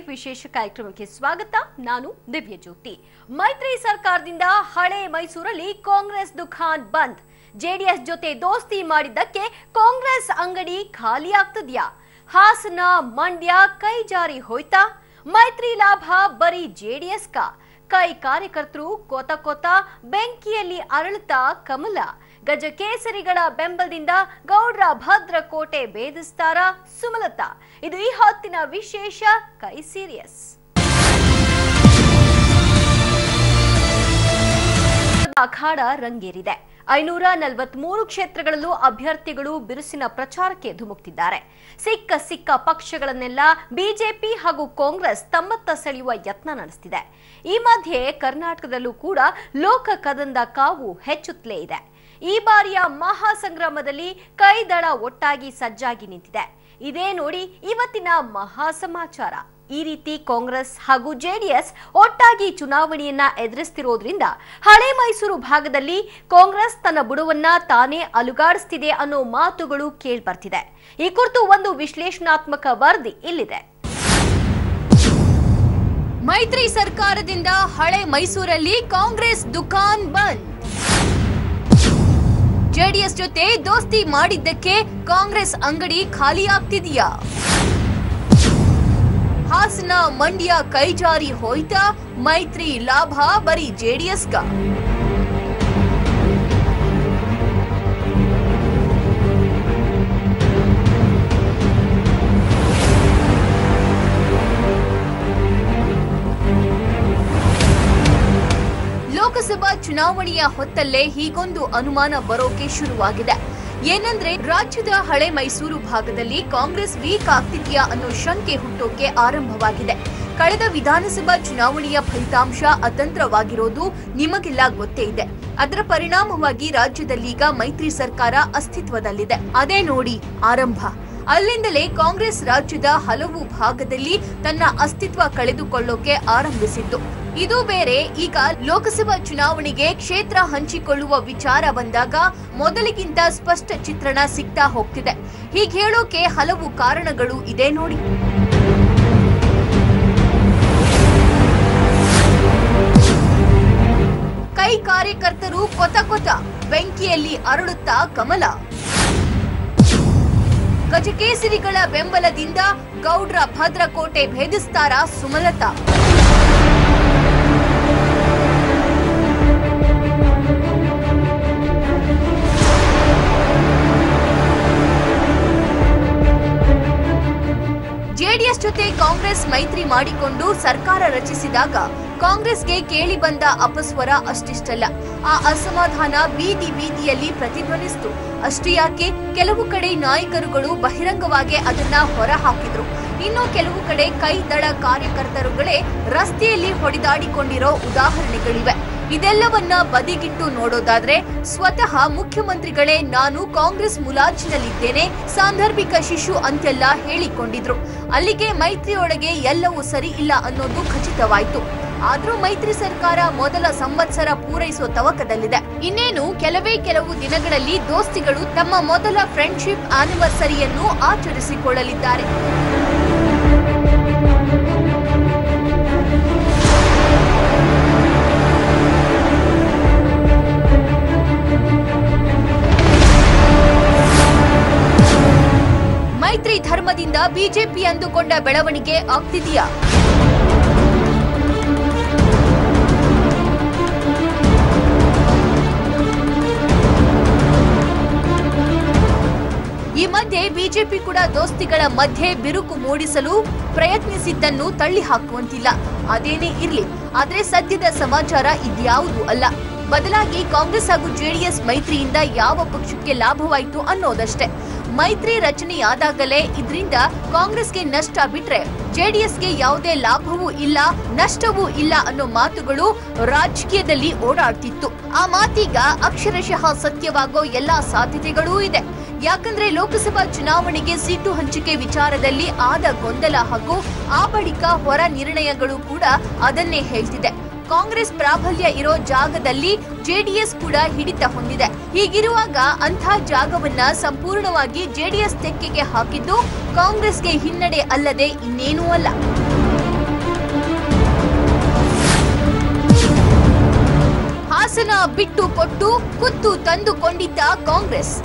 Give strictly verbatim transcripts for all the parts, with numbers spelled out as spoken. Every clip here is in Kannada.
ವಿಶೇಷ ಕಾರ್ಯಕ್ರಮಕ್ಕೆ ಸ್ವಾಗತ. ನಾನು ದಿವ್ಯ ಜ್ಯೋತಿ. ಮೈತ್ರಿ ಸರ್ಕಾರದಿಂದ ಹಳೆ ಮೈಸೂರಲ್ಲಿ ಕಾಂಗ್ರೆಸ್ ದುಕಾನ್ ಬಂದ್. ಜೆಡಿಎಸ್ ಜೊತೆ ದೋಸ್ತಿ ಮಾಡಿದ್ದಕ್ಕೆ ಕಾಂಗ್ರೆಸ್ ಅಂಗಡಿ ಖಾಲಿ ಆಗ್ತಿದ್ಯಾ? ಹಾಸನ ಮಂಡ್ಯ ಕೈ ಜಾರಿ ಹೋಯ್ತಾ? ಮೈತ್ರಿ ಲಾಭ ಬರೀ ಜೆಡಿಎಸ್ ಕಾ? ಕೈ ಕಾರ್ಯಕರ್ತರು ಕೋತ ಕೋತ ಬೆಂಕಿಯಲ್ಲಿ ಅರಳುತ್ತಾ ಕಮಲ. ಗಜಕೇಸರಿಗಳ ಬೆಂಬಲದಿಂದ ಗೌಡ್ರ ಭದ್ರಕೋಟೆ ಭೇದಿಸ್ತಾರ ಸುಮಲತಾ? ಇದು ಈ ಹೊತ್ತಿನ ವಿಶೇಷ ಕೈ ಸೀರಿಯಸ್. ಅಖಾಡ ರಂಗೇರಿದೆ. ಐನೂರ ನಲವತ್ಮೂರು ಕ್ಷೇತ್ರಗಳಲ್ಲೂ ಅಭ್ಯರ್ಥಿಗಳು ಬಿರುಸಿನ ಪ್ರಚಾರಕ್ಕೆ ಧುಮುಕ್ತಿದ್ದಾರೆ. ಸಿಕ್ಕ ಸಿಕ್ಕ ಪಕ್ಷಗಳನ್ನೆಲ್ಲ ಬಿಜೆಪಿ ಹಾಗೂ ಕಾಂಗ್ರೆಸ್ ತಮ್ಮತ್ತ ಸೆಳೆಯುವ ಯತ್ನ ನಡೆಸುತ್ತಿದೆ. ಈ ಮಧ್ಯೆ ಕರ್ನಾಟಕದಲ್ಲೂ ಕೂಡ ಲೋಕ ಕದಂದ ಕಾವು ಹೆಚ್ಚುತ್ತಲೇ ಇದೆ. ಈ ಬಾರಿಯ ಮಹಾ ಸಂಗ್ರಾಮದಲ್ಲಿ ಕೈದಳ ಒಟ್ಟಾಗಿ ಸಜ್ಜಾಗಿ ನಿಂತಿದೆ. ಇದೇ ನೋಡಿ ಇವತ್ತಿನ ಮಹಾ ಸಮಾಚಾರ. ಈ ರೀತಿ ಕಾಂಗ್ರೆಸ್ ಹಾಗೂ ಜೆಡಿಎಸ್ ಒಟ್ಟಾಗಿ ಚುನಾವಣೆಯನ್ನ ಎದುರಿಸುತ್ತಿರೋದ್ರಿಂದ ಹಳೆ ಮೈಸೂರು ಭಾಗದಲ್ಲಿ ಕಾಂಗ್ರೆಸ್ ತನ್ನ ಬುಡವನ್ನ ತಾನೇ ಅಲುಗಾಡಿಸುತ್ತಿದೆ ಅನ್ನೋ ಮಾತುಗಳು ಕೇಳ್ಬರ್ತಿದೆ. ಈ ಕುರಿತು ಒಂದು ವಿಶ್ಲೇಷಣಾತ್ಮಕ ವರದಿ ಇಲ್ಲಿದೆ. ಮೈತ್ರಿ ಸರ್ಕಾರದಿಂದ ಹಳೆ ಮೈಸೂರಲ್ಲಿ ಕಾಂಗ್ರೆಸ್ ದುಕಾನ್ ಬಂದ್. ಜೆಡಿಎಸ್ ಜೊತೆ ದೋಸ್ತಿ ಮಾಡಿದ್ದಕ್ಕೆ ಕಾಂಗ್ರೆಸ್ ಅಂಗಡಿ ಖಾಲಿ ಆಗ್ತಿದೆಯಾ? ಹಾಸನ ಮಂಡ್ಯ ಕೈ ಜಾರಿ ಹೋಯ್ತಾ? ಮೈತ್ರಿ ಲಾಭ ಬರೀ ಜೆಡಿಎಸ್ ಕಾ? ಲೋಕಸಭಾ ಚುನಾವಣೆಯ ಹೊತ್ತಲ್ಲೇ ಹೀಗೊಂದು ಅನುಮಾನ ಬರೋಕೆ ಶುರುವಾಗಿದೆ. ಏನಂದ್ರೆ ರಾಜ್ಯದ ಹಳೆ ಮೈಸೂರು ಭಾಗದಲ್ಲಿ ಕಾಂಗ್ರೆಸ್ ವೀಕ್ ಆಗ್ತಿದ್ಯಾ ಅನ್ನೋ ಶಂಕೆ ಹುಟ್ಟೋಕೆ ಆರಂಭವಾಗಿದೆ. ಕಳೆದ ವಿಧಾನಸಭಾ ಚುನಾವಣೆಯ ಫಲಿತಾಂಶ ಅತಂತ್ರವಾಗಿರೋದು ನಿಮಗೆಲ್ಲ ಗೊತ್ತೇ ಇದೆ. ಅದರ ಪರಿಣಾಮವಾಗಿ ರಾಜ್ಯದಲ್ಲೀಗ ಮೈತ್ರಿ ಸರ್ಕಾರ ಅಸ್ತಿತ್ವದಲ್ಲಿದೆ. ಅದೇ ನೋಡಿ ಆರಂಭ. ಅಲ್ಲಿಂದಲೇ ಕಾಂಗ್ರೆಸ್ ರಾಜ್ಯದ ಹಲವು ಭಾಗದಲ್ಲಿ ತನ್ನ ಅಸ್ತಿತ್ವ ಕಳೆದುಕೊಳ್ಳೋಕೆ ಆರಂಭಿಸಿತ್ತು. ಇದು ಬೇರೆ. ಈಗ ಲೋಕಸಭಾ ಚುನಾವಣೆಗೆ ಕ್ಷೇತ್ರ ಹಂಚಿಕೊಳ್ಳುವ ವಿಚಾರ ಬಂದಾಗ ಮೊದಲಿಗಿಂತ ಸ್ಪಷ್ಟ ಚಿತ್ರಣ ಸಿಗ್ತಾ ಹೋಗ್ತಿದೆ. ಹೀಗೆ ಹೇಳೋಕೆ ಹಲವು ಕಾರಣಗಳು ಇದೆ ನೋಡಿ. ಕೈ ಕಾರ್ಯಕರ್ತರು ಕೊತ ಕೊತ ಬೆಂಕಿಯಲ್ಲಿ ಅರಳುತ್ತಾ ಕಮಲ. ಗಜಕೇಸರಿಗಳ ಬೆಂಬಲದಿಂದ ಗೌಡ್ರ ಭದ್ರಕೋಟೆ ಭೇದಿಸ್ತಾರ ಸುಮಲತಾ? ಜೆಡಿಎಸ್ ಜೊತೆ ಕಾಂಗ್ರೆಸ್ ಮೈತ್ರಿ ಮಾಡಿಕೊಂಡು ಸರ್ಕಾರ ರಚಿಸಿದಾಗ ಕಾಂಗ್ರೆಸ್ಗೆ ಕೇಳಿ ಬಂದ ಅಪಸ್ವರ ಅಷ್ಟಿಷ್ಟಲ್ಲ. ಆ ಅಸಮಾಧಾನ ಬೀದಿ ಬೀದಿಯಲ್ಲಿ ಪ್ರತಿಧ್ವನಿಸಿತು. ಅಷ್ಟೇ ಯಾಕೆ, ಕೆಲವು ಕಡೆ ನಾಯಕರುಗಳು ಬಹಿರಂಗವಾಗಿ ಅದನ್ನ ಹೊರಹಾಕಿದ್ರು. ಇನ್ನು ಕೆಲವು ಕಡೆ ಕೈ ದಳ ಕಾರ್ಯಕರ್ತರುಗಳೇ ರಸ್ತೆಯಲ್ಲಿ ಹೊಡೆದಾಡಿಕೊಂಡಿರೋ ಉದಾಹರಣೆಗಳಿವೆ. ಇದೆಲ್ಲವನ್ನ ಬದಿಗಿಟ್ಟು ನೋಡೋದಾದ್ರೆ ಸ್ವತಃ ಮುಖ್ಯಮಂತ್ರಿಗಳೇ ನಾನು ಕಾಂಗ್ರೆಸ್ ಮುಲಾಜಿನಲ್ಲಿದ್ದೇನೆ, ಸಾಂದರ್ಭಿಕ ಶಿಶು ಅಂತೆಲ್ಲ ಹೇಳಿಕೊಂಡಿದ್ರು. ಅಲ್ಲಿಗೆ ಮೈತ್ರಿಯೊಳಗೆ ಎಲ್ಲವೂ ಸರಿ ಇಲ್ಲ ಅನ್ನೋದು ಖಚಿತವಾಯಿತು. ಆದ್ರೂ ಮೈತ್ರಿ ಸರ್ಕಾರ ಮೊದಲ ಸಂವತ್ಸರ ಪೂರೈಸೋ ತವಕದಲ್ಲಿದೆ. ಇನ್ನೇನು ಕೆಲವೇ ಕೆಲವು ದಿನಗಳಲ್ಲಿ ದೋಸ್ತಿಗಳು ತಮ್ಮ ಮೊದಲ ಫ್ರೆಂಡ್ಶಿಪ್ ಆನಿವರ್ಸರಿಯನ್ನು ಆಚರಿಸಿಕೊಳ್ಳಲಿದ್ದಾರೆ. ಮೈತ್ರಿ ಧರ್ಮದಿಂದ ಬಿಜೆಪಿ ಅಂದುಕೊಂಡ ಬೆಳವಣಿಗೆ ಆಗ್ತಿದೆಯಾ? ಈ ಮಧ್ಯೆ ಬಿಜೆಪಿ ಕೂಡ ದೋಸ್ತಿಗಳ ಮಧ್ಯೆ ಬಿರುಕು ಮೂಡಿಸಲು ಪ್ರಯತ್ನಿಸಿದ್ದನ್ನು ತಳ್ಳಿ ಹಾಕುವಂತಿಲ್ಲ. ಅದೇನೇ ಇರ್ಲಿ, ಆದ್ರೆ ಸದ್ಯದ ಸಮಾಚಾರ ಇದ್ಯಾವುದೂ ಅಲ್ಲ. ಬದಲಾಗಿ ಕಾಂಗ್ರೆಸ್ ಹಾಗೂ ಜೆಡಿಎಸ್ ಮೈತ್ರಿಯಿಂದ ಯಾವ ಪಕ್ಷಕ್ಕೆ ಲಾಭವಾಯಿತು ಅನ್ನೋದಷ್ಟೇ. ಮೈತ್ರಿ ರಚನೆಯಾದಾಗಲೇ ಇದರಿಂದ ಕಾಂಗ್ರೆಸ್ಗೆ ನಷ್ಟ ಬಿಟ್ರೆ ಜೆಡಿಎಸ್ಗೆ ಯಾವುದೇ ಲಾಭವೂ ಇಲ್ಲ, ನಷ್ಟವೂ ಇಲ್ಲ ಅನ್ನೋ ಮಾತುಗಳು ರಾಜಕೀಯದಲ್ಲಿ ಓಡಾಡ್ತಿತ್ತು. ಆ ಮಾತೀಗ ಅಕ್ಷರಶಃ ಸತ್ಯವಾಗೋ ಎಲ್ಲಾ ಸಾಧ್ಯತೆಗಳೂ ಇದೆ. ಯಾಕಂದ್ರೆ ಲೋಕಸಭಾ ಚುನಾವಣೆಗೆ ಸೀಟು ಹಂಚಿಕೆ ವಿಚಾರದಲ್ಲಿ ಆದ ಗೊಂದಲ ಹಾಗೂ ಆ ಬಳಿಕ ಹೊರ ನಿರ್ಣಯಗಳು ಕೂಡ ಅದನ್ನೇ ಹೇಳ್ತಿದೆ. ಕಾಂಗ್ರೆಸ್ ಪ್ರಾಬಲ್ಯ ಇರೋ ಜಾಗದಲ್ಲಿ ಜೆಡಿಎಸ್ ಕೂಡ ಹಿಡಿತ ಹೊಂದಿದೆ. ಹೀಗಿರುವಾಗ ಅಂಥ ಜಾಗವನ್ನ ಸಂಪೂರ್ಣವಾಗಿ ಜೆಡಿಎಸ್ ತೆಕ್ಕೆಗೆ ಹಾಕಿದ್ದು ಕಾಂಗ್ರೆಸ್ಗೆ ಹಿನ್ನಡೆ ಅಲ್ಲದೆ ಇನ್ನೇನೂ ಅಲ್ಲ. ಹಾಸನ ಬಿಟ್ಟು ಕೊಟ್ಟು ಕುತ್ತು ತಂದುಕೊಂಡಿದ್ದ ಕಾಂಗ್ರೆಸ್.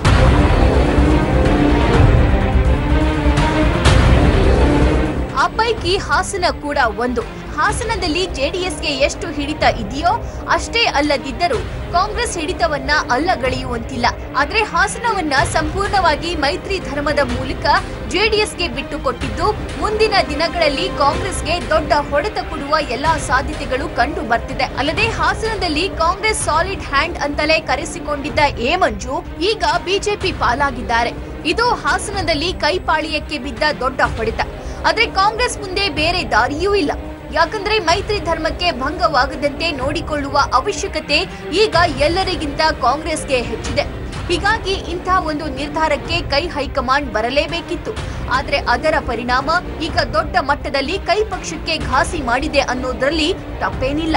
ಆ ಪೈಕಿ ಹಾಸನ ಕೂಡ ಒಂದು. ಹಾಸನದಲ್ಲಿ ಜೆಡಿಎಸ್ಗೆ ಎಷ್ಟು ಹಿಡಿತ ಇದೆಯೋ ಅಷ್ಟೇ ಅಲ್ಲದಿದ್ದರೂ ಕಾಂಗ್ರೆಸ್ ಹಿಡಿತವನ್ನ ಅಲ್ಲಗಳೆಯುವಂತಿಲ್ಲ. ಆದ್ರೆ ಹಾಸನವನ್ನ ಸಂಪೂರ್ಣವಾಗಿ ಮೈತ್ರಿ ಧರ್ಮದ ಮೂಲಕ ಜೆಡಿಎಸ್ಗೆ ಬಿಟ್ಟು ಕೊಟ್ಟಿದ್ದು ಮುಂದಿನ ದಿನಗಳಲ್ಲಿ ಕಾಂಗ್ರೆಸ್ಗೆ ದೊಡ್ಡ ಹೊಡೆತ ಕೊಡುವ ಎಲ್ಲಾ ಸಾಧ್ಯತೆಗಳು ಕಂಡು ಬರ್ತಿದೆ. ಅಲ್ಲದೆ ಹಾಸನದಲ್ಲಿ ಕಾಂಗ್ರೆಸ್ ಸಾಲಿಡ್ ಹ್ಯಾಂಡ್ ಅಂತಲೇ ಕರೆಸಿಕೊಂಡಿದ್ದ ಎ ಮಂಜು ಈಗ ಬಿಜೆಪಿ ಪಾಲಾಗಿದ್ದಾರೆ. ಇದು ಹಾಸನದಲ್ಲಿ ಕೈಪಾಳಿಯಕ್ಕೆ ಬಿದ್ದ ದೊಡ್ಡ ಹೊಡೆತ. ಆದ್ರೆ ಕಾಂಗ್ರೆಸ್ ಮುಂದೆ ಬೇರೆ ದಾರಿಯೂ ಇಲ್ಲ. ಯಾಕಂದ್ರೆ ಮೈತ್ರಿ ಧರ್ಮಕ್ಕೆ ಭಂಗವಾಗದಂತೆ ನೋಡಿಕೊಳ್ಳುವ ಅವಶ್ಯಕತೆ ಈಗ ಎಲ್ಲರಿಗಿಂತ ಕಾಂಗ್ರೆಸ್ಗೆ ಹೆಚ್ಚಿದೆ. ಹೀಗಾಗಿ ಇಂಥ ಒಂದು ನಿರ್ಧಾರಕ್ಕೆ ಕೈ ಹೈಕಮಾಂಡ್ ಬರಲೇಬೇಕಿತ್ತು. ಆದ್ರೆ ಅದರ ಪರಿಣಾಮ ಈಗ ದೊಡ್ಡ ಮಟ್ಟದಲ್ಲಿ ಕೈ ಪಕ್ಷಕ್ಕೆ ಘಾಸಿ ಮಾಡಿದೆ ಅನ್ನೋದ್ರಲ್ಲಿ ತಪ್ಪೇನಿಲ್ಲ.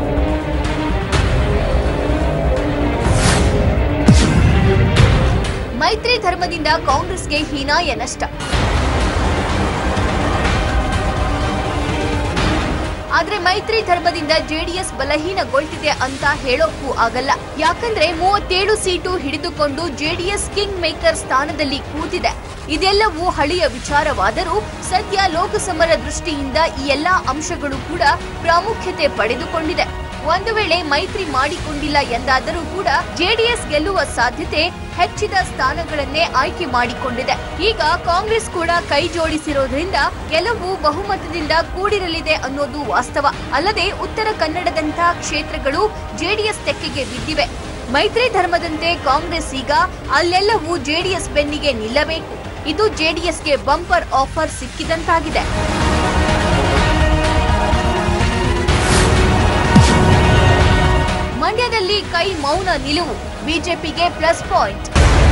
ಮೈತ್ರಿ ಧರ್ಮದಿಂದ ಕಾಂಗ್ರೆಸ್ಗೆ ಹೀನಾಯ ನಷ್ಟ. ಆದ್ರೆ ಮೈತ್ರಿ ಧರ್ಮದಿಂದ ಜೆಡಿಎಸ್ ಬಲಹೀನಗೊಳ್ತಿದೆ ಅಂತ ಹೇಳೋಕ್ಕೂ ಆಗಲ್ಲ. ಯಾಕಂದ್ರೆ ಮೂವತ್ತೇಳು ಸೀಟು ಹಿಡಿದುಕೊಂಡು ಜೆಡಿಎಸ್ ಕಿಂಗ್ ಮೇಕರ್ ಸ್ಥಾನದಲ್ಲಿ ಕೂತಿದೆ. ಇದೆಲ್ಲವೂ ಹಳೆಯ ವಿಚಾರವಾದರೂ ಸದ್ಯ ಲೋಕಸಮರ ದೃಷ್ಟಿಯಿಂದ ಈ ಎಲ್ಲಾ ಅಂಶಗಳು ಕೂಡ ಪ್ರಾಮುಖ್ಯತೆ ಪಡೆದುಕೊಂಡಿದೆ. ಒಂದು ವೇಳೆ ಮೈತ್ರಿ ಮಾಡಿಕೊಂಡಿಲ್ಲ ಎಂದಾದರೂ ಕೂಡ ಜೆಡಿಎಸ್ ಗೆಲ್ಲುವ ಸಾಧ್ಯತೆ ಹೆಚ್ಚಿದ ಸ್ಥಾನಗಳನ್ನೇ ಆಯ್ಕೆ ಮಾಡಿಕೊಂಡಿದೆ. ಈಗ ಕಾಂಗ್ರೆಸ್ ಕೂಡ ಕೈ ಜೋಡಿಸಿರೋದ್ರಿಂದ ಗೆಲುವು ಬಹುಮತದಿಂದ ಕೂಡಿರಲಿದೆ ಅನ್ನೋದು ವಾಸ್ತವ. ಅಲ್ಲದೆ ಉತ್ತರ ಕನ್ನಡದಂತಹ ಕ್ಷೇತ್ರಗಳು ಜೆಡಿಎಸ್ ತೆಕ್ಕೆಗೆ ಬಿದ್ದಿವೆ. ಮೈತ್ರಿ ಧರ್ಮದಂತೆ ಕಾಂಗ್ರೆಸ್ ಈಗ ಅಲ್ಲೆಲ್ಲವೂ ಜೆಡಿಎಸ್ ಬೆನ್ನಿಗೆ ನಿಲ್ಲಬೇಕು. ಇದು ಜೆಡಿಎಸ್ಗೆ ಬಂಪರ್ ಆಫರ್ ಸಿಕ್ಕಿದಂತಾಗಿದೆ. ಮಂಡ್ಯದಲ್ಲಿ ಕೈ ಮೌನ ನಿಲುವು ಬಿಜೆಪಿಗೆ ಪ್ಲಸ್ ಪಾಯಿಂಟ್.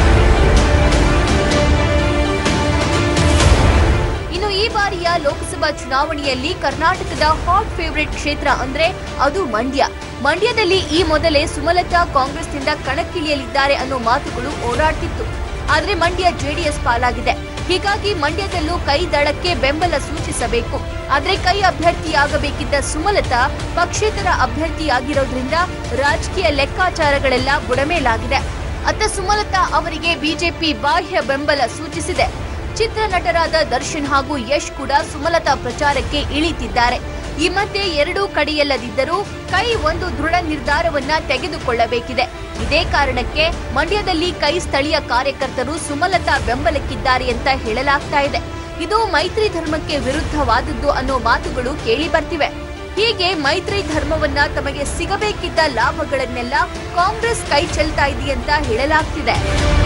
ಇನ್ನು ಈ ಬಾರಿಯ ಲೋಕಸಭಾ ಚುನಾವಣೆಯಲ್ಲಿ ಕರ್ನಾಟಕದ ಹಾಟ್ ಫೇವರಿಟ್ ಕ್ಷೇತ್ರ ಅಂದ್ರೆ ಅದು ಮಂಡ್ಯ. ಮಂಡ್ಯದಲ್ಲಿ ಈ ಮೊದಲೇ ಸುಮಲತಾ ಕಾಂಗ್ರೆಸ್ನಿಂದ ಕಣಕ್ಕಿಳಿಯಲಿದ್ದಾರೆ ಅನ್ನೋ ಮಾತುಗಳು ಓಡಾಡ್ತಿತ್ತು. ಆದ್ರೆ ಮಂಡ್ಯ ಜೆಡಿಎಸ್ ಪಾಲಾಗಿದೆ. ಹೀಗಾಗಿ ಮಂಡ್ಯದಲ್ಲೂ ಕೈ ದಳಕ್ಕೆ ಬೆಂಬಲ ಸೂಚಿಸಬೇಕು. ಆದ್ರೆ ಕೈ ಅಭ್ಯರ್ಥಿಯಾಗಬೇಕಿದ್ದ ಸುಮಲತಾ ಪಕ್ಷೇತರ ಅಭ್ಯರ್ಥಿಯಾಗಿರೋದ್ರಿಂದ ರಾಜಕೀಯ ಲೆಕ್ಕಾಚಾರಗಳೆಲ್ಲ ಬುಡಮೇಲಾಗಿದೆ. ಅತ್ತ ಸುಮಲತಾ ಅವರಿಗೆ ಬಿಜೆಪಿ ಬಾಹ್ಯ ಬೆಂಬಲ ಸೂಚಿಸಿದೆ. ಚಿತ್ರನಟರಾದ ದರ್ಶನ್ ಹಾಗೂ ಯಶ್ ಕೂಡ ಸುಮಲತಾ ಪ್ರಚಾರಕ್ಕೆ ಇಳಿತಿದ್ದಾರೆ. ಈ ಮಧ್ಯೆ ಎರಡೂ ಕಡೆಯಲ್ಲದಿದ್ದರೂ ಕೈ ಒಂದು ದೃಢ ನಿರ್ಧಾರವನ್ನ ತೆಗೆದುಕೊಳ್ಳಬೇಕಿದೆ. ಇದೇ ಕಾರಣಕ್ಕೆ ಮಂಡ್ಯದಲ್ಲಿ ಕೈ ಸ್ಥಳೀಯ ಕಾರ್ಯಕರ್ತರು ಸುಮಲತಾ ಬೆಂಬಲಕ್ಕಿದ್ದಾರೆ ಅಂತ ಹೇಳಲಾಗ್ತಾ ಇದೆ. ಇದು ಮೈತ್ರಿ ಧರ್ಮಕ್ಕೆ ವಿರುದ್ಧವಾದದ್ದು ಅನ್ನೋ ಮಾತುಗಳು ಕೇಳಿ ಬರ್ತಿವೆ. ಹೀಗೆ ಮೈತ್ರಿ ಧರ್ಮವನ್ನ ತಮಗೆ ಸಿಗಬೇಕಿದ್ದ ಲಾಭಗಳನ್ನೆಲ್ಲ ಕಾಂಗ್ರೆಸ್ ಕೈ ಚೆಲ್ತಾ ಇದೆಯಂತ ಹೇಳಲಾಗ್ತಿದೆ.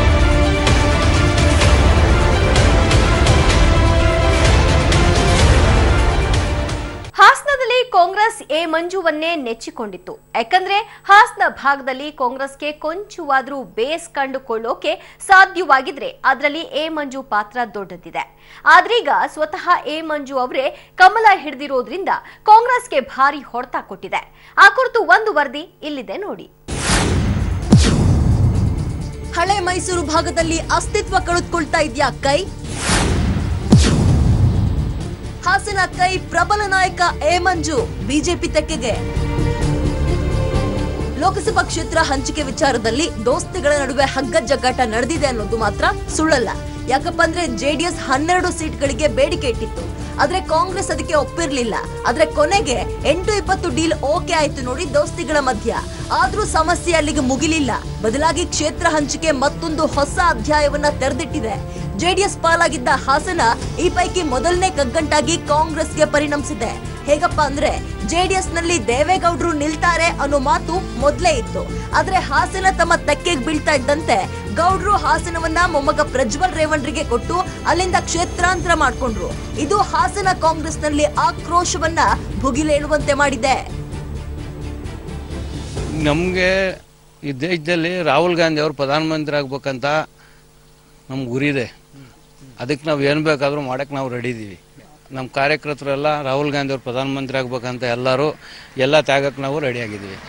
ಹಾಸನದಲ್ಲಿ ಕಾಂಗ್ರೆಸ್ ಎ ಮಂಜುವನ್ನೇ ನೆಚ್ಚಿಕೊಂಡಿತ್ತು. ಯಾಕಂದ್ರೆ ಹಾಸನ ಭಾಗದಲ್ಲಿ ಕಾಂಗ್ರೆಸ್ಗೆ ಕೊಂಚವಾದ್ರೂ ಬೇಸ್ ಕಂಡುಕೊಳ್ಳೋಕೆ ಸಾಧ್ಯವಾಗಿದ್ರೆ ಅದರಲ್ಲಿ ಎ ಮಂಜು ಪಾತ್ರ ದೊಡ್ಡದಿದೆ. ಆದ್ರೀಗ ಸ್ವತಃ ಎ ಮಂಜು ಅವರೇ ಕಮಲ ಹಿಡಿದಿರೋದ್ರಿಂದ ಕಾಂಗ್ರೆಸ್ಗೆ ಭಾರಿ ಹೊಡೆತ ಕೊಟ್ಟಿದೆ. ಆ ಕುರಿತು ಒಂದು ವರದಿ ಇಲ್ಲಿದೆ ನೋಡಿ. ಹಳೆ ಮೈಸೂರು ಭಾಗದಲ್ಲಿ ಅಸ್ತಿತ್ವ ಕಳೆದುಕೊಳ್ತಾ ಇದೆಯಾ ಕೈ? ಹಾಸನ ಕೈ ಪ್ರಬಲ ನಾಯಕ ಎ ಮಂಜು ಬಿಜೆಪಿ ತೆಕ್ಕೆಗೆ. ಲೋಕಸಭಾ ಕ್ಷೇತ್ರ ಹಂಚಿಕೆ ವಿಚಾರದಲ್ಲಿ ದೋಸ್ತಿಗಳ ನಡುವೆ ಹಗ್ಗಜಗ್ಗಾಟ ನಡೆದಿದೆ ಅನ್ನೋದು ಮಾತ್ರ ಸುಳ್ಳಲ್ಲ. ಯಾಕಪ್ಪ ಅಂದ್ರೆ ಜೆಡಿಎಸ್ ಹನ್ನೆರಡು ಸೀಟ್ಗಳಿಗೆ ಬೇಡಿಕೆ ಇಟ್ಟಿತ್ತು. ಆದ್ರೆ ಕಾಂಗ್ರೆಸ್ ಅದಕ್ಕೆ ಒಪ್ಪಿರ್ಲಿಲ್ಲ. ಆದ್ರೆ ಕೊನೆಗೆ ಎಂಟು ಇಪ್ಪತ್ತು ಡೀಲ್ ಓಕೆ ಆಯ್ತು ನೋಡಿ ದೋಸ್ತಿಗಳ ಮಧ್ಯ. ಆದ್ರೂ ಸಮಸ್ಯೆ ಅಲ್ಲಿಗೆ ಮುಗಿಲಿಲ್ಲ. ಬದಲಾಗಿ ಕ್ಷೇತ್ರ ಹಂಚಿಕೆ ಮತ್ತೊಂದು ಹೊಸ ಅಧ್ಯಾಯವನ್ನ ತೆರೆದಿಟ್ಟಿದೆ. ಜೆಡಿಎಸ್ ಪಾಲಾಗಿದ್ದ ಹಾಸನ ಈ ಪೈಕಿ ಮೊದಲನೇ ಕಗ್ಗಂಟಾಗಿ ಕಾಂಗ್ರೆಸ್ಗೆ ಪರಿಣಮಿಸಿದೆ. ಹೇಗಪ್ಪ ಅಂದ್ರೆ ಜೆಡಿಎಸ್ ನಲ್ಲಿ ದೇವೇಗೌಡರು ನಿಲ್ತಾರೆ ಅನ್ನೋ ಮಾತು ಮೊದಲೇ ಇತ್ತು. ಆದ್ರೆ ಹಾಸನ ತಮ್ಮ ತೆಕ್ಕೆಗೆ ಬೀಳ್ತಾ ಇದ್ದಂತೆ ಗೌಡ್ರು ಹಾಸನವನ್ನ ಮೊಮ್ಮಗ ಪ್ರಜ್ವಲ್ ರೇವಣ್ರಿಗೆ ಕೊಟ್ಟು ಅಲ್ಲಿಂದ ಕ್ಷೇತ್ರಾಂತರ ಮಾಡ್ಕೊಂಡ್ರು. ಇದು ಹಾಸನ ಕಾಂಗ್ರೆಸ್ ನಲ್ಲಿ ಆಕ್ರೋಶವನ್ನ ಭುಗಿಲೇಳುವಂತೆ ಮಾಡಿದೆ. ನಮ್ಗೆ ಈ ದೇಶದಲ್ಲಿ ರಾಹುಲ್ ಗಾಂಧಿ ಅವರು ಪ್ರಧಾನಮಂತ್ರಿ ಆಗ್ಬೇಕಂತ ನಮ್ ಗುರಿ ಇದೆ. ಅದಕ್ಕೆ ನಾವು ಏನ್ ಬೇಕಾದ್ರೂ ಮಾಡಕ್ ನಾವು ರೆಡಿ ಇದೀವಿ. ನಮ್ಮ ಕಾರ್ಯಕರ್ತರೆಲ್ಲ ರಾಹುಲ್ ಗಾಂಧಿ ಅವರು ಪ್ರಧಾನಮಂತ್ರಿ ಆಗ್ಬೇಕಂತ ಎಲ್ಲರೂ ಎಲ್ಲ ತ್ಯಾಗಕ್ಕೆ ನಾವು ರೆಡಿ ಆಗಿದ್ದೀವಿ.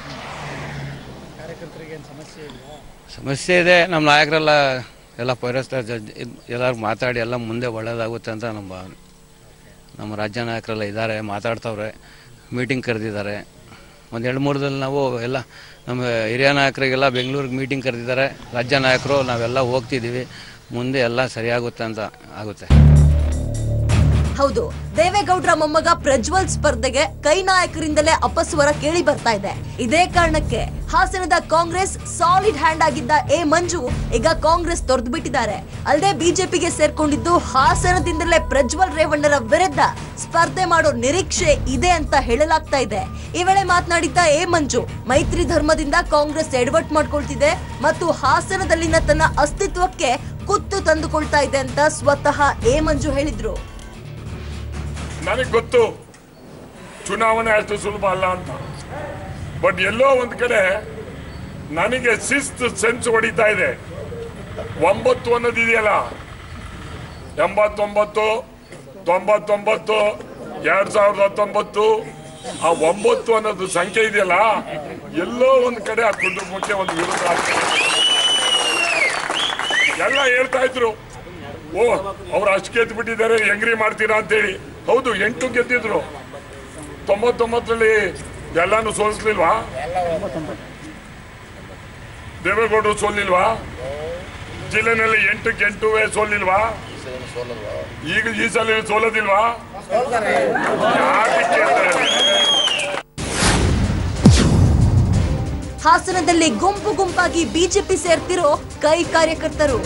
ಸಮಸ್ಯೆ ಇದೆ. ನಮ್ಮ ನಾಯಕರೆಲ್ಲ ಎಲ್ಲ ಪೈರಸ್ತಾ ಎಲ್ಲರೂ ಮಾತಾಡಿ ಎಲ್ಲ ಮುಂದೆ ಒಳ್ಳೇದಾಗುತ್ತೆ ಅಂತ ನಮ್ಮ ಭಾವನೆ. ನಮ್ಮ ರಾಜ್ಯ ನಾಯಕರೆಲ್ಲ ಇದ್ದಾರೆ, ಮಾತಾಡ್ತವ್ರೆ, ಮೀಟಿಂಗ್ ಕರೆದಿದ್ದಾರೆ. ಒಂದು ಎರಡು ಮೂರದಲ್ಲಿ ನಾವು ಎಲ್ಲ ನಮ್ಮ ಹಿರಿಯ ನಾಯಕರಿಗೆಲ್ಲ ಬೆಂಗಳೂರಿಗೆ ಮೀಟಿಂಗ್ ಕರೆದಿದ್ದಾರೆ. ರಾಜ್ಯ ನಾಯಕರು ನಾವೆಲ್ಲ ಹೋಗ್ತಿದ್ದೀವಿ. ಮುಂದೆ ಎಲ್ಲ ಸರಿಯಾಗುತ್ತೆ ಅಂತ ಆಗುತ್ತೆ. ಹೌದು, ದೇವೇಗೌಡರ ಮೊಮ್ಮಗ ಪ್ರಜ್ವಲ್ ಸ್ಪರ್ಧೆಗೆ ಕೈ ನಾಯಕರಿಂದಲೇ ಅಪಸ್ವರ ಕೇಳಿ ಬರ್ತಾ ಇದೆ. ಇದೇ ಕಾರಣಕ್ಕೆ ಹಾಸನದ ಕಾಂಗ್ರೆಸ್ ಸಾಲಿಡ್ ಹ್ಯಾಂಡ್ ಆಗಿದ್ದ ಎ ಮಂಜು ಈಗ ಕಾಂಗ್ರೆಸ್ ತೊರೆದು ಬಿಟ್ಟಿದ್ದಾರೆ. ಅಲ್ಲದೆ ಬಿಜೆಪಿಗೆ ಸೇರ್ಕೊಂಡಿದ್ದು ಹಾಸನದಿಂದಲೇ ಪ್ರಜ್ವಲ್ ರೇವಣ್ಣರ ವಿರುದ್ಧ ಸ್ಪರ್ಧೆ ಮಾಡೋ ನಿರೀಕ್ಷೆ ಇದೆ ಅಂತ ಹೇಳಲಾಗ್ತಾ ಇದೆ. ಈ ವೇಳೆ ಮಾತನಾಡಿದ್ದ ಎ ಮಂಜು, ಮೈತ್ರಿ ಧರ್ಮದಿಂದ ಕಾಂಗ್ರೆಸ್ ಎಡವಟ್ ಮಾಡ್ಕೊಳ್ತಿದೆ ಮತ್ತು ಹಾಸನದಲ್ಲಿನ ತನ್ನ ಅಸ್ತಿತ್ವಕ್ಕೆ ಕುತ್ತು ತಂದುಕೊಳ್ತಾ ಇದೆ ಅಂತ ಸ್ವತಃ ಎ ಮಂಜು ಹೇಳಿದ್ರು. ನನಗೆ ಗೊತ್ತು ಚುನಾವಣೆ ಅಷ್ಟು ಸುಲಭ ಅಲ್ಲ ಅಂತ, ಬಟ್ ಎಲ್ಲೋ ಒಂದು ಕಡೆ ನನಗೆ ಶಿಸ್ತು ಸೆನ್ಸ್ ಹೊಡಿತಾ ಇದೆ. ಒಂಬತ್ತು ಅನ್ನೋದಿದೆಯಲ್ಲ, ಎಂಬತ್ತೊಂಬತ್ತು ತೊಂಬತ್ತೊಂಬತ್ತು ಎರಡ್ ಸಾವಿರದ ಹತ್ತೊಂಬತ್ತು ಆ ಒಂಬತ್ತು ಅನ್ನೋದು ಸಂಖ್ಯೆ ಇದೆಯಲ್ಲ, ಎಲ್ಲೋ ಒಂದು ಕಡೆ ಆ ಕುಟುಂಬಕ್ಕೆ ಒಂದು ವಿರೋಧ ಆಗ್ತದೆ. ಎಲ್ಲ ಹೇಳ್ತಾ ಇದ್ರು, ಓ ಅವ್ರು ಅಷ್ಟು ಗೆದ್ದು ಬಿಟ್ಟಿದ್ದಾರೆ, ಹೆಂಗ್ರಿ ಮಾಡ್ತೀರಾ ಅಂತೇಳಿ. ಹೌದು, ಎಂಟು ಗೆದ್ದಿದ್ರು. ತೊಂಬತ್ತೊಂಬತ್ತರಲ್ಲಿ ಎಲ್ಲಾನು ಸೋಲಿಸ್ಲಿಲ್ವಾ? ದೇವೇಗೌಡರು ಸೋಲಿಲ್ವಾ? ಜಿಲ್ಲೆನಲ್ಲಿ ಎಂಟಕ್ಕೆ ಎಂಟುವೇ ಸೋಲಿಲ್ವಾ? ಈಗ ಈ ಸಲ ಸೋಲೋದಿಲ್ವಾ? ಹಾಸನದಲ್ಲಿ ಗುಂಪು ಗುಂಪಾಗಿ ಬಿಜೆಪಿ ಸೇರ್ತಿರೋ ಕೈ ಕಾರ್ಯಕರ್ತರು.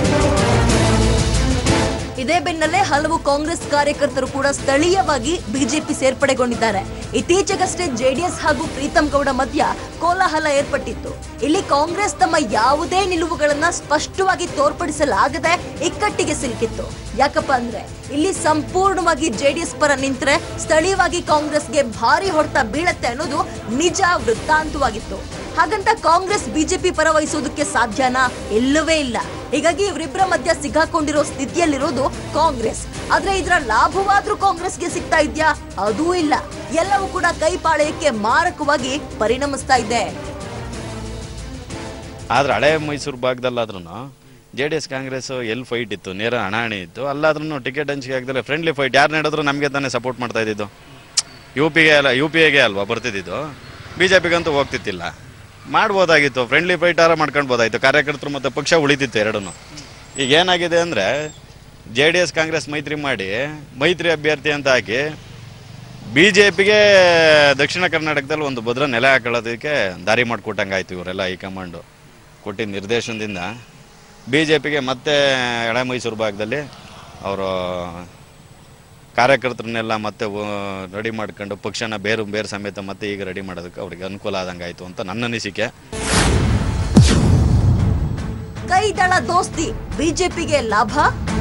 ಇದೇ ಬೆನ್ನಲ್ಲೇ ಹಲವು ಕಾಂಗ್ರೆಸ್ ಕಾರ್ಯಕರ್ತರು ಕೂಡ ಸ್ಥಳೀಯವಾಗಿ ಬಿಜೆಪಿ ಸೇರ್ಪಡೆಗೊಂಡಿದ್ದಾರೆ. ಇತ್ತೀಚೆಗಷ್ಟೇ ಜೆಡಿಎಸ್ ಹಾಗೂ ಪ್ರೀತಂ ಗೌಡ ಮಧ್ಯ ಕೋಲಾಹಲ ಏರ್ಪಟ್ಟಿತ್ತು. ಇಲ್ಲಿ ಕಾಂಗ್ರೆಸ್ ತಮ್ಮ ಯಾವುದೇ ನಿಲುವುಗಳನ್ನ ಸ್ಪಷ್ಟವಾಗಿ ತೋರ್ಪಡಿಸಲಾಗದೆ ಇಕ್ಕಟ್ಟಿಗೆ ಸಿಲುಕಿತ್ತು. ಯಾಕಪ್ಪ ಅಂದ್ರೆ ಇಲ್ಲಿ ಸಂಪೂರ್ಣವಾಗಿ ಜೆಡಿಎಸ್ ಪರ ನಿಂತ್ರೆ ಸ್ಥಳೀಯವಾಗಿ ಕಾಂಗ್ರೆಸ್ಗೆ ಭಾರಿ ಹೊಡೆತ ಬೀಳತ್ತೆ ಅನ್ನೋದು ನಿಜ ವೃತ್ತಾಂತವಾಗಿತ್ತು. ಹಾಗಂತ ಕಾಂಗ್ರೆಸ್ ಬಿಜೆಪಿ ಪರ ವಹಿಸೋದಕ್ಕೆ ಸಾಧ್ಯನಾ? ಇಲ್ಲವೇ ಇಲ್ಲ. ಹೀಗಾಗಿ ಇವರಿಬ್ಬರ ಮಧ್ಯ ಸಿಗಾಕೊಂಡಿರೋ ಸ್ಥಿತಿಯಲ್ಲಿರೋದು ಕಾಂಗ್ರೆಸ್. ಆದ್ರೆ ಇದರ ಲಾಭವಾದ್ರೂ ಕಾಂಗ್ರೆಸ್ಗೆ ಸಿಗ್ತಾ ಇದ್ಯಾ? ಅದೂ ಇಲ್ಲ. ಎಲ್ಲವೂ ಕೂಡ ಕೈಪಾಳ್ಯಕ್ಕೆ ಮಾರಕವಾಗಿ ಪರಿಣಮಿಸ್ತಾ ಇದೆ. ಆದ್ರೆ ಹಳೆ ಮೈಸೂರು ಭಾಗದಲ್ಲಾದ್ರೂ ಜೆ ಡಿ ಎಸ್ ಕಾಂಗ್ರೆಸ್ ಎಲ್ಲಿ ಫೈಟ್ ಇತ್ತು, ನೇರ ಹಣಾಹಣಿ ಇತ್ತು. ಅಲ್ಲಾದ್ರೂ ಟಿಕೆಟ್ ಹಂಚಿಕೆ ಆಗದಲ್ಲ ಫ್ರೆಂಡ್ಲಿ ಫೈಟ್. ಯಾರು ನಡೆದ್ರು ನಮಗೆ ತಾನೇ ಸಪೋರ್ಟ್ ಮಾಡ್ತಾ ಇದ್ದಿದ್ದು. ಯು ಪಿಗೆ ಅಲ್ಲ, ಯು ಪಿ ಎಗೆ ಅಲ್ವಾ ಬರ್ತಿದ್ದು. ಬಿ ಜೆ ಪಿಗಂತೂ ಹೋಗ್ತಿತ್ತಿಲ್ಲ. ಮಾಡ್ಬೋದಾಗಿತ್ತು, ಫ್ರೆಂಡ್ಲಿ ಫೈಟ್ ಆರ ಮಾಡ್ಕೊಳ್ಬೋದಾಗಿತ್ತು. ಕಾರ್ಯಕರ್ತರು ಮತ್ತು ಪಕ್ಷ ಉಳಿತಿತ್ತು ಎರಡೂ. ಈಗ ಏನಾಗಿದೆ ಅಂದರೆ ಜೆ ಡಿ ಎಸ್ ಕಾಂಗ್ರೆಸ್ ಮೈತ್ರಿ ಮಾಡಿ ಮೈತ್ರಿ ಅಭ್ಯರ್ಥಿ ಅಂತ ಹಾಕಿ ಬಿ ಜೆ ಪಿಗೆ ದಕ್ಷಿಣ ಕರ್ನಾಟಕದಲ್ಲಿ ಒಂದು ಭದ್ರ ನೆಲೆ ಹಾಕೊಳ್ಳೋದಕ್ಕೆ ದಾರಿ ಮಾಡಿಕೊಟ್ಟಂಗಾಯ್ತು. ಇವರೆಲ್ಲ ಹೈಕಮಾಂಡು ಕೊಟ್ಟಿದ್ದ ನಿರ್ದೇಶನದಿಂದ ಬಿ ಜೆ ಪಿಗೆ ಮತ್ತೆ ಎಳೆ ಮೈಸೂರು ಭಾಗದಲ್ಲಿ ಅವರು ಕಾರ್ಯಕರ್ತರನ್ನೆಲ್ಲ ಮತ್ತೆ ರೆಡಿ ಮಾಡ್ಕೊಂಡು ಪಕ್ಷನ ಬೇರು ಬೇರೆ ಸಮೇತ ಮತ್ತೆ ಈಗ ರೆಡಿ ಮಾಡೋದಕ್ಕೆ ಅವ್ರಿಗೆ ಅನುಕೂಲ ಆದಂಗೆ ಆಯಿತು ಅಂತ ನನ್ನ ಅನಿಸಿಕೆ. ಕೈದಳ ದೋಸ್ತಿ ಬಿಜೆಪಿಗೆ ಲಾಭ.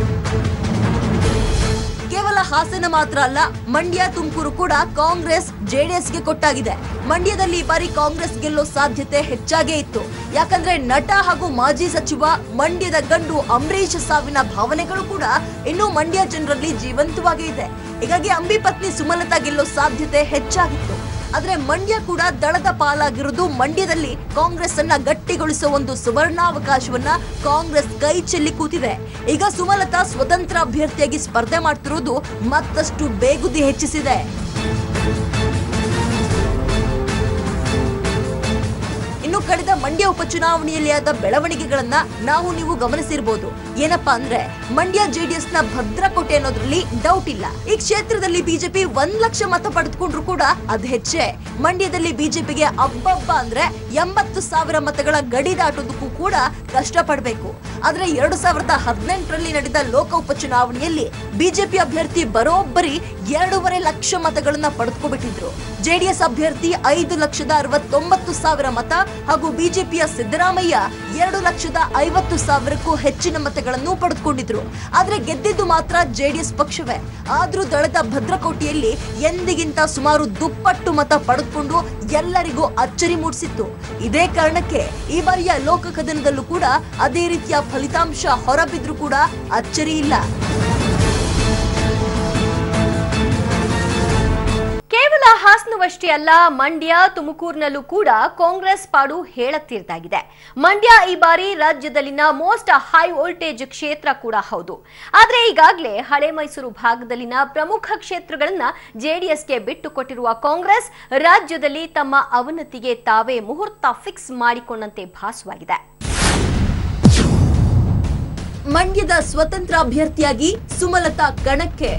ಕೇವಲ ಹಾಸನ ಮಾತ್ರ ಅಲ್ಲ, ಮಂಡ್ಯ, ತುಮಕೂರು ಕೂಡ ಕಾಂಗ್ರೆಸ್ ಜೆಡಿಎಸ್ಗೆ ಕೊಟ್ಟಾಗಿದೆ. ಮಂಡ್ಯದಲ್ಲಿ ಈ ಬಾರಿ ಕಾಂಗ್ರೆಸ್ ಗೆಲ್ಲೋ ಸಾಧ್ಯತೆ ಹೆಚ್ಚಾಗೇ ಇತ್ತು. ಯಾಕಂದ್ರೆ ನಟ ಹಾಗೂ ಮಾಜಿ ಸಚಿವ ಮಂಡ್ಯದ ಗಂಡು ಅಂಬರೀಶ್ ಸಾವಿನ ಭಾವನೆಗಳು ಕೂಡ ಇನ್ನು ಮಂಡ್ಯ ಜನರಲ್ಲಿ ಜೀವಂತವಾಗೇ ಇದೆ. ಹೀಗಾಗಿ ಅಂಬಿ ಪತ್ನಿ ಸುಮಲತಾ ಗೆಲ್ಲೋ ಸಾಧ್ಯತೆ ಹೆಚ್ಚಾಗಿತ್ತು. ಆದ್ರೆ ಮಂಡ್ಯ ಕೂಡ ದಳದ ಪಾಲಾಗಿರುವುದು ಮಂಡ್ಯದಲ್ಲಿ ಕಾಂಗ್ರೆಸ್ ಅನ್ನ ಗಟ್ಟಿಗೊಳಿಸೋ ಒಂದು ಸುವರ್ಣಾವಕಾಶವನ್ನ ಕಾಂಗ್ರೆಸ್ ಕೈ ಚೆಲ್ಲಿ ಕೂತಿದೆ. ಈಗ ಸುಮಲತಾ ಸ್ವತಂತ್ರ ಅಭ್ಯರ್ಥಿಯಾಗಿ ಸ್ಪರ್ಧೆ ಮಾಡ್ತಿರೋದು ಮತ್ತಷ್ಟು ಬೇಗುದಿ ಹೆಚ್ಚಿಸಿದೆ. ಇನ್ನು ಕಳೆದ ಮಂಡ್ಯ ಉಪಚುನಾವಣೆಯಲ್ಲಿ ಆದ ಬೆಳವಣಿಗೆಗಳನ್ನ ನಾವು ನೀವು ಗಮನಿಸಿರಬಹುದು. ಏನಪ್ಪಾ ಅಂದ್ರೆ ಮಂಡ್ಯ ಜೆಡಿಎಸ್ ನ ಭದ್ರಕೋಟೆ ಅನ್ನೋದ್ರಲ್ಲಿ ಡೌಟ್ ಇಲ್ಲ. ಈ ಕ್ಷೇತ್ರದಲ್ಲಿ ಬಿಜೆಪಿ ಒಂದ್ ಲಕ್ಷ ಮತ ಪಡೆದುಕೊಂಡ್ರು ಕೂಡ ಅದ್ ಹೆಚ್ಚೆ. ಮಂಡ್ಯದಲ್ಲಿ ಬಿಜೆಪಿಗೆ ಅಬ್ಬಬ್ಬ ಅಂದ್ರೆ ಎಂಬತ್ತು ಸಾವಿರ ಮತಗಳ ಗಡಿ ದಾಟೋದಕ್ಕೂ ಕೂಡ ಕಷ್ಟ ಪಡಬೇಕು. ಆದ್ರೆ ಎರಡು ಸಾವಿರದ ಹದಿನೆಂಟರಲ್ಲಿ ನಡೆದ ಲೋಕ ಉಪಚುನಾವಣೆಯಲ್ಲಿ ಬಿಜೆಪಿ ಅಭ್ಯರ್ಥಿ ಬರೋಬ್ಬರಿ ಎರಡೂವರೆ ಲಕ್ಷ ಮತಗಳನ್ನ ಪಡೆದುಕೊಬಿಟ್ಟಿದ್ರು. ಜೆಡಿಎಸ್ ಅಭ್ಯರ್ಥಿ ಐದು ಲಕ್ಷದ ಅರವತ್ತೊಂಬತ್ತು ಸಾವಿರ ಮತ ಹಾಗೂ ಬಿಜೆಪಿಯ ಸಿದ್ದರಾಮಯ್ಯ ಎರಡು ಲಕ್ಷದ ಐವತ್ತು ಸಾವಿರಕ್ಕೂ ಹೆಚ್ಚಿನ ಮತಗಳನ್ನು ಪಡೆದುಕೊಂಡಿದ್ರು. ಆದ್ರೆ ಗೆದ್ದಿದ್ದು ಮಾತ್ರ ಜೆಡಿಎಸ್ ಪಕ್ಷವೇ. ಆದ್ರೂ ದಳದ ಭದ್ರಕೋಟೆಯಲ್ಲಿ ಎಂದಿಗಿಂತ ಸುಮಾರು ದುಪ್ಪಟ್ಟು ಮತ ಪಡೆದುಕೊಂಡು ಎಲ್ಲರಿಗೂ ಅಚ್ಚರಿ ಮೂಡಿಸಿತ್ತು. ಇದೇ ಕಾರಣಕ್ಕೆ ಈ ಬಾರಿಯ ಲೋಕ ಕದನದಲ್ಲೂ ಕೂಡ ಅದೇ ರೀತಿಯ ಫಲಿತಾಂಶ ಹೊರಬಿದ್ರು ಕೂಡ ಅಚ್ಚರಿ ಇಲ್ಲ. ಕೇವಲ ಹಾಸನ ಮೈಸೂರುವಷ್ಟೇ ಅಲ್ಲ, ಮಂಡ್ಯ ತುಮಕೂರಿನಲ್ಲೂ ಕೂಡ ಕಾಂಗ್ರೆಸ್ ಪಾಡು ಹೇಳತ್ತಿರ್ದಾಗಿದೆ. ಮಂಡ್ಯ ಈ ಬಾರಿ ರಾಜ್ಯದಲ್ಲಿನ ಮೋಸ್ಟ್ ಹೈ ವೋಲ್ಟೇಜ್ ಕ್ಷೇತ್ರ ಕೂಡ ಹೌದು. ಆದ್ರೆ ಈಗಾಗಲೇ ಹಳೆ ಮೈಸೂರು ಭಾಗದಲ್ಲಿನ ಪ್ರಮುಖ ಕ್ಷೇತ್ರಗಳನ್ನ ಜೆಡಿಎಸ್ಗೆ ಬಿಟ್ಟು ಕೊಟ್ಟಿರುವ ಕಾಂಗ್ರೆಸ್ ರಾಜ್ಯದಲ್ಲಿ ತಮ್ಮ ಅವನತಿಗೆ ತಾವೇ ಮುಹೂರ್ತ ಫಿಕ್ಸ್ ಮಾಡಿಕೊಂಡಂತೆ ಭಾಸವಾಗಿದೆ. ಮಂಡ್ಯದ ಸ್ವತಂತ್ರ ಅಭ್ಯರ್ಥಿಯಾಗಿ ಸುಮಲತಾ ಕಣಕ್ಕೆ.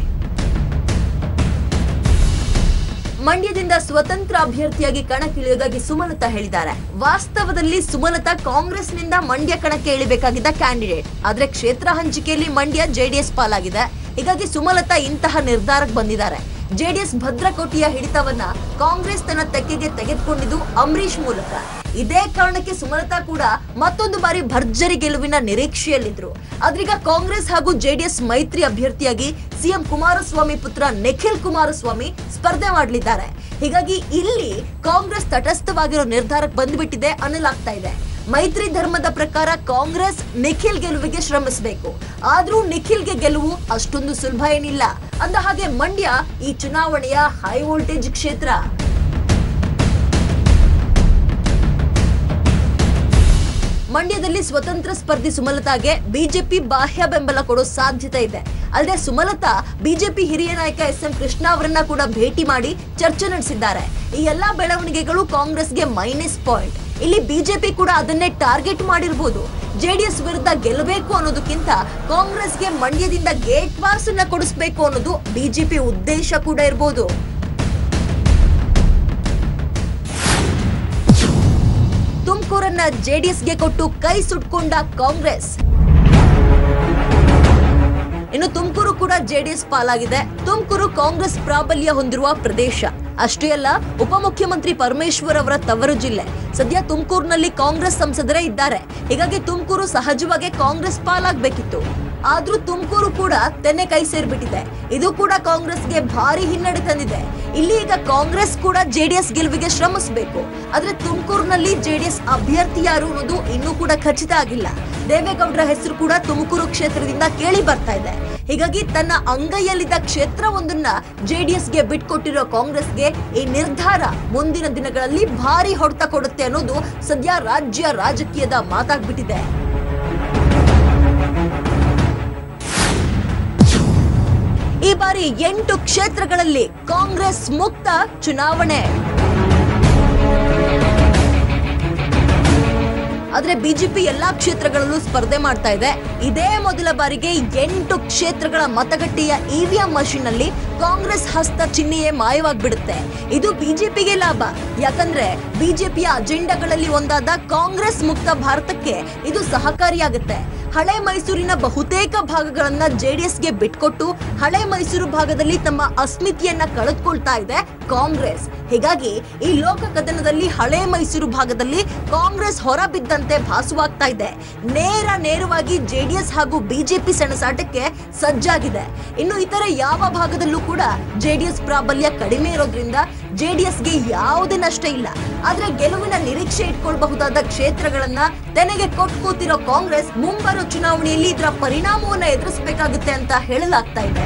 ಮಂಡ್ಯದಿಂದ ಸ್ವತಂತ್ರ ಅಭ್ಯರ್ಥಿಯಾಗಿ ಕಣಕ್ಕಿಳಿಯುವುದಾಗಿ ಸುಮಲತಾ ಹೇಳಿದ್ದಾರೆ. ವಾಸ್ತವದಲ್ಲಿ ಸುಮಲತಾ ಕಾಂಗ್ರೆಸ್ನಿಂದ ಮಂಡ್ಯ ಕಣಕ್ಕೆ ಇಳಿಬೇಕಾಗಿದ್ದ ಕ್ಯಾಂಡಿಡೇಟ್. ಆದ್ರೆ ಕ್ಷೇತ್ರ ಹಂಚಿಕೆಯಲ್ಲಿ ಮಂಡ್ಯ ಜೆಡಿಎಸ್ ಪಾಲಾಗಿದೆ. ಹೀಗಾಗಿ ಸುಮಲತಾ ಇಂತಹ ನಿರ್ಧಾರಕ್ಕೆ ಬಂದಿದ್ದಾರೆ. ಜೆಡಿಎಸ್ ಭದ್ರಕೋಟೆಯ ಹಿಡಿತವನ್ನ ಕಾಂಗ್ರೆಸ್ ತನ್ನ ತೆಕ್ಕೆಗೆ ತೆಗೆದುಕೊಂಡಿದ್ದು ಅಂಬರೀಶ್ ಮೂಲಕ. ಇದೇ ಕಾರಣಕ್ಕೆ ಸುಮಲತಾ ಕೂಡ ಮತ್ತೊಂದು ಬಾರಿ ಭರ್ಜರಿ ಗೆಲುವಿನ ನಿರೀಕ್ಷೆಯಲ್ಲಿದ್ರು. ಆದ್ರೀಗ ಕಾಂಗ್ರೆಸ್ ಹಾಗೂ ಜೆಡಿಎಸ್ ಮೈತ್ರಿ ಅಭ್ಯರ್ಥಿಯಾಗಿ ಸಿಎಂ ಕುಮಾರಸ್ವಾಮಿ ಪುತ್ರ ನಿಖಿಲ್ ಕುಮಾರಸ್ವಾಮಿ ಸ್ಪರ್ಧೆ ಮಾಡಲಿದ್ದಾರೆ. ಹೀಗಾಗಿ ಇಲ್ಲಿ ಕಾಂಗ್ರೆಸ್ ತಟಸ್ಥವಾಗಿರೋ ನಿರ್ಧಾರಕ್ಕೆ ಬಂದ್ಬಿಟ್ಟಿದೆ ಅನ್ನಲಾಗ್ತಾ ಇದೆ. ಮೈತ್ರಿ ಧರ್ಮದ ಪ್ರಕಾರ ಕಾಂಗ್ರೆಸ್ ನಿಖಿಲ್ ಗೆಲುವಿಗೆ ಶ್ರಮಿಸಬೇಕು. ಆದ್ರೂ ನಿಖಿಲ್ಗೆ ಗೆಲುವು ಅಷ್ಟೊಂದು ಸುಲಭ ಏನಿಲ್ಲ. ಅಂದ ಹಾಗೆ ಮಂಡ್ಯ ಈ ಚುನಾವಣೆಯ ಹೈ ವೋಲ್ಟೇಜ್ ಕ್ಷೇತ್ರ. ಮಂಡ್ಯದಲ್ಲಿ ಸ್ವತಂತ್ರ ಸ್ಪರ್ಧಿ ಸುಮಲತಾಗೆ ಬಿಜೆಪಿ ಬಾಹ್ಯ ಬೆಂಬಲ ಕೊಡೋ ಸಾಧ್ಯತೆ ಇದೆ. ಅಲ್ಲದೆ ಸುಮಲತಾ ಬಿಜೆಪಿ ಹಿರಿಯ ನಾಯಕ ಎಸ್ ಎಂ ಕೃಷ್ಣ ಅವರನ್ನ ಕೂಡ ಭೇಟಿ ಮಾಡಿ ಚರ್ಚೆ ನಡೆಸಿದ್ದಾರೆ. ಈ ಎಲ್ಲಾ ಬೆಳವಣಿಗೆಗಳು ಕಾಂಗ್ರೆಸ್ಗೆ ಮೈನಸ್ ಪಾಯಿಂಟ್. ಇಲ್ಲಿ ಬಿಜೆಪಿ ಕೂಡ ಅದನ್ನೇ ಟಾರ್ಗೆಟ್ ಮಾಡಿರಬಹುದು. ಜೆಡಿಎಸ್ ವಿರುದ್ಧ ಗೆಲ್ಲಬೇಕು ಅನ್ನೋದಕ್ಕಿಂತ ಕಾಂಗ್ರೆಸ್ಗೆ ಮಂಡ್ಯದಿಂದ ಗೇಟ್ ಪಾಸ್ ಅನ್ನ ಕೊಡಿಸಬೇಕು ಅನ್ನೋದು ಬಿಜೆಪಿ ಉದ್ದೇಶ ಕೂಡ ಇರಬಹುದು. ತುಮಕೂರನ್ನ ಜೆಡಿಎಸ್ಗೆ ಕೊಟ್ಟು ಕೈ ಸುಟ್ಕೊಂಡ ಕಾಂಗ್ರೆಸ್. ಇನ್ನು ತುಮಕೂರು ಕೂಡ ಜೆಡಿಎಸ್ ಪಾಲಾಗಿದೆ. ತುಮಕೂರು ಕಾಂಗ್ರೆಸ್ ಪ್ರಾಬಲ್ಯ ಹೊಂದಿರುವ ಪ್ರದೇಶ. ಅಷ್ಟೇ ಅಲ್ಲ, ಉಪಮುಖ್ಯಮಂತ್ರಿ ಪರಮೇಶ್ವರ್ ಅವರ ತವರು ಜಿಲ್ಲೆ. ಸದ್ಯ ತುಮಕೂರಿನಲ್ಲಿ ಕಾಂಗ್ರೆಸ್ ಸಂಸದರೇ ಇದ್ದಾರೆ. ಹೀಗಾಗಿ ತುಮಕೂರು ಸಹಜವಾಗಿ ಕಾಂಗ್ರೆಸ್ ಪಾಲಾಗಬೇಕಿತ್ತು. ಆದ್ರೂ ತುಮಕೂರು ಕೂಡ ತೆನೆ ಕೈ ಸೇರ್ಬಿಟ್ಟಿದೆ. ಇದು ಕೂಡ ಕಾಂಗ್ರೆಸ್ಗೆ ಭಾರಿ ಹಿನ್ನಡೆ ತಂದಿದೆ. ಇಲ್ಲಿ ಈಗ ಕಾಂಗ್ರೆಸ್ ಕೂಡ ಜೆಡಿಎಸ್ ಗೆಲುವಿಗೆ ಶ್ರಮಿಸಬೇಕು. ಆದ್ರೆ ತುಮಕೂರಿನಲ್ಲಿ ಜೆಡಿಎಸ್ ಅಭ್ಯರ್ಥಿ ಯಾರು ಅನ್ನೋದು ಇನ್ನೂ ಕೂಡ ಖಚಿತ ಆಗಿಲ್ಲ. ದೇವೇಗೌಡರ ಹೆಸರು ಕೂಡ ತುಮಕೂರು ಕ್ಷೇತ್ರದಿಂದ ಕೇಳಿ ಬರ್ತಾ ಇದೆ. ಹೀಗಾಗಿ ತನ್ನ ಅಂಗೈಯಲ್ಲಿದ್ದ ಕ್ಷೇತ್ರವೊಂದನ್ನ ಜೆಡಿಎಸ್ಗೆ ಬಿಟ್ಕೊಟ್ಟಿರೋ ಕಾಂಗ್ರೆಸ್ಗೆ ಈ ನಿರ್ಧಾರ ಮುಂದಿನ ದಿನಗಳಲ್ಲಿ ಭಾರಿ ಹೊಡೆತ ಕೊಡುತ್ತೆ ಅನ್ನೋದು ಸದ್ಯ ರಾಜ್ಯ ರಾಜಕೀಯದ ಮಾತಾಗ್ಬಿಟ್ಟಿದೆ. ಈ ಬಾರಿ ಎಂಟು ಕ್ಷೇತ್ರಗಳಲ್ಲಿ ಕಾಂಗ್ರೆಸ್ ಮುಕ್ತ ಚುನಾವಣೆ. ಆದ್ರೆ ಬಿಜೆಪಿ ಎಲ್ಲಾ ಕ್ಷೇತ್ರಗಳಲ್ಲೂ ಸ್ಪರ್ಧೆ ಮಾಡ್ತಾ ಇದೆ. ಇದೇ ಮೊದಲ ಬಾರಿಗೆ ಎಂಟು ಕ್ಷೇತ್ರಗಳ ಮತಗಟ್ಟೆಯ ಇವಿಎಂ ಮಷೀನ್ ನಲ್ಲಿ ಕಾಂಗ್ರೆಸ್ ಹಸ್ತ ಚಿಹ್ನೆಯೇ ಮಾಯವಾಗ್ಬಿಡುತ್ತೆ. ಇದು ಬಿಜೆಪಿಗೆ ಲಾಭ. ಯಾಕಂದ್ರೆ ಬಿಜೆಪಿಯ ಅಜೆಂಡಾಗಳಲ್ಲಿ ಒಂದಾದ ಕಾಂಗ್ರೆಸ್ ಮುಕ್ತ ಭಾರತಕ್ಕೆ ಇದು ಸಹಕಾರಿಯಾಗುತ್ತೆ. ಹಳೆ ಮೈಸೂರಿನ ಬಹುತೇಕ ಭಾಗಗಳನ್ನ ಜೆಡಿಎಸ್ಗೆ ಬಿಟ್ಕೊಟ್ಟು ಹಳೆ ಮೈಸೂರು ಭಾಗದಲ್ಲಿ ತಮ್ಮ ಅಸ್ಮಿತೆಯನ್ನ ಕಳೆದುಕೊಳ್ತಾ ಇದೆ ಕಾಂಗ್ರೆಸ್. ಹೀಗಾಗಿ ಈ ಲೋಕ ಕದನದಲ್ಲಿ ಹಳೆ ಮೈಸೂರು ಭಾಗದಲ್ಲಿ ಕಾಂಗ್ರೆಸ್ ಹೊರಬಿದ್ದಂತೆ ಭಾಸವಾಗ್ತಾ ಇದೆ. ನೇರ ನೇರವಾಗಿ ಜೆಡಿಎಸ್ ಹಾಗೂ ಬಿಜೆಪಿ ಸೆಣಸಾಟಕ್ಕೆ ಸಜ್ಜಾಗಿದೆ. ಇನ್ನು ಇತರ ಯಾವ ಭಾಗದಲ್ಲೂ ಕೂಡ ಜೆಡಿಎಸ್ ಪ್ರಾಬಲ್ಯ ಕಡಿಮೆ ಇರೋದ್ರಿಂದ ಜೆಡಿಎಸ್ಗೆ ಯಾವುದೇ ನಷ್ಟ ಇಲ್ಲ. ಆದ್ರೆ ಗೆಲುವಿನ ನಿರೀಕ್ಷೆ ಇಟ್ಕೊಳ್ಬಹುದಾದ ಕ್ಷೇತ್ರಗಳನ್ನ ತೆನೆಗೆ ಕೊಟ್ಟು ಕೂತಿರೋ ಕಾಂಗ್ರೆಸ್ ಮುಂಬರುವ ಚುನಾವಣೆಯಲ್ಲಿ ಇದರ ಪರಿಣಾಮವನ್ನ ಎದುರಿಸಬೇಕಾಗುತ್ತೆ ಅಂತ ಹೇಳಲಾಗ್ತಾ ಇದೆ.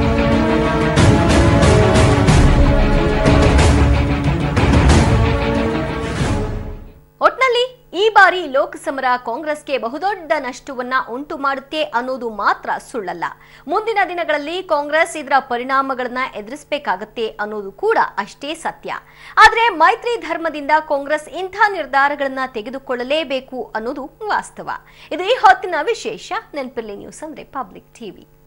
ಒಟ್ನಲ್ಲಿ ಈ ಬಾರಿ ಲೋಕಸಮರ ಕಾಂಗ್ರೆಸ್ಗೆ ಬಹುದೊಡ್ಡ ನಷ್ಟವನ್ನ ಉಂಟು ಮಾಡುತ್ತೆ ಅನ್ನೋದು ಮಾತ್ರ ಸುಳ್ಳಲ್ಲ. ಮುಂದಿನ ದಿನಗಳಲ್ಲಿ ಕಾಂಗ್ರೆಸ್ ಇದರ ಪರಿಣಾಮಗಳನ್ನ ಎದುರಿಸಬೇಕಾಗತ್ತೆ ಅನ್ನೋದು ಕೂಡ ಅಷ್ಟೇ ಸತ್ಯ. ಆದ್ರೆ ಮೈತ್ರಿ ಧರ್ಮದಿಂದ ಕಾಂಗ್ರೆಸ್ ಇಂಥ ನಿರ್ಧಾರಗಳನ್ನ ತೆಗೆದುಕೊಳ್ಳಲೇಬೇಕು ಅನ್ನೋದು ವಾಸ್ತವ. ಇದು ಈ ಹೊತ್ತಿನ ವಿಶೇಷ. ನೆನಪಿರ್ಲಿ, ನ್ಯೂಸ್ ಅಂದ್ರೆ ಪಬ್ಲಿಕ್ ಟಿವಿ.